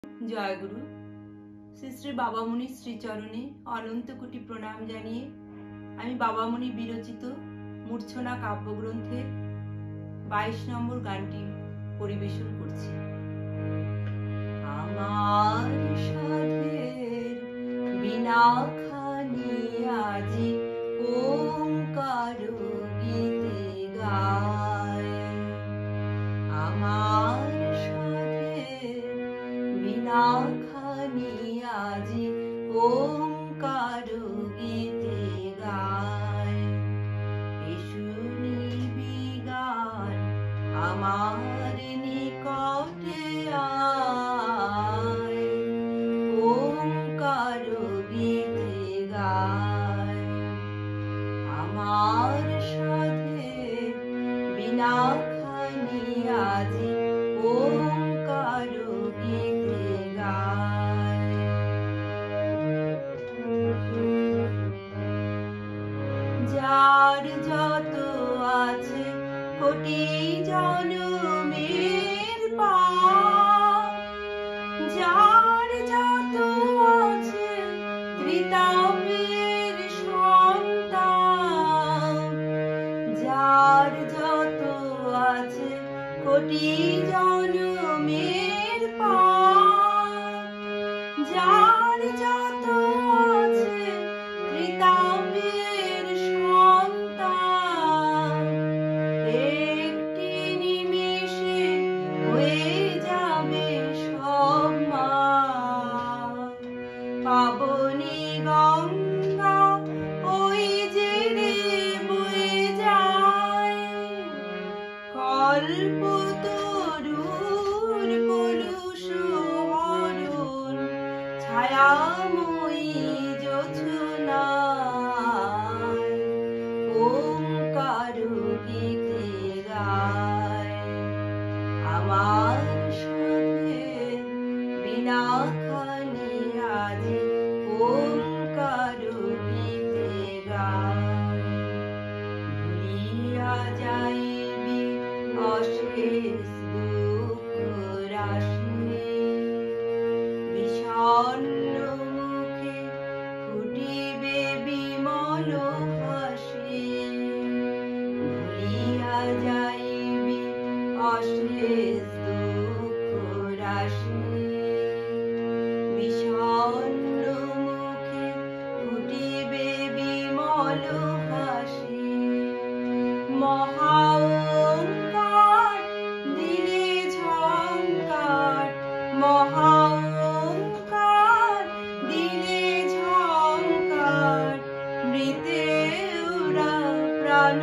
জয়গুরু। শ্রী শ্রী বাবামণির শ্রীচরণে অনন্ত কোটি প্রণাম জানিয়ে আমি বাবামণি বিরচিত মূর্ছনা কাব্যগ্রন্থের 22 নম্বর গানটি পরিবেশন করছি। আমার সাধের বিনা খানি আজি ওঙ্কার গীতে গায়, আমার সাধের বিনা খানি আজি ওঙ্কার গীতে গায়। শুনিবি গান আমার নিকটে আয়, ওঙ্কার গীতে গায়। আমার সাধের বিনা খানি আজি ওঙ্কার গীতে গায়। যার যত আছে কোটি জনমের পাপ, যার যত আছে ত্রিতাপের সন্তাপ, যার যত আছে কোটি জনমের পাপ, যার যত আছে ত্রিতাপের সন্তান, একটি নিমেষে হয়ে যাবে সব মাপ। পাবনী গঙ্গা ওই যে রে বয়ে যায়, কল্পতরুর কলুষ হরণ ছায়াময়ী জোছনায়, ওঙ্কার গীতে গায়। আমার সাধের বিনা খানি আজি ওঙ্কার গীতে গায়। ভুলিয়া যাইবি অশেষ দুঃখ রাশি, বিষণ্ণ মুখে ফুটিবে বিমল হাসি। ভুলিয়া যাইবি অশেষ দুঃখ রাশি, বিষণ্ণ মুখে ফুটিবে বিমল হাসি। মহা ওঙ্কার দিলে ঝঙ্কার, মহা ওঙ্কার দিলে ঝঙ্কার, মৃতেরা প্রাণ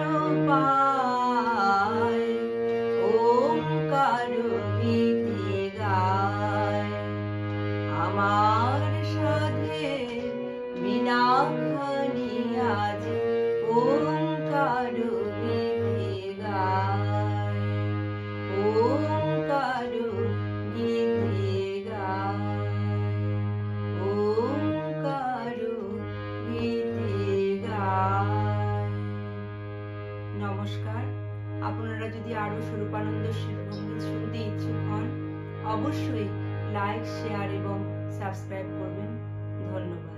পায়, ওঙ্কার গীতে গায়। আমার সাধের বিনা খানি আজি ওঙ্কার গীতে গায়, ওঙ্কার গীতে গায়, ওঙ্কার গীতে গায়। নমস্কার। আপনারা যদি আরো স্বরূপানন্দ সঙ্গীত শুনতে ইচ্ছুক হন, অবশ্যই লাইক, শেয়ার এবং সাবস্ক্রাইব করবেন। ধন্যবাদ।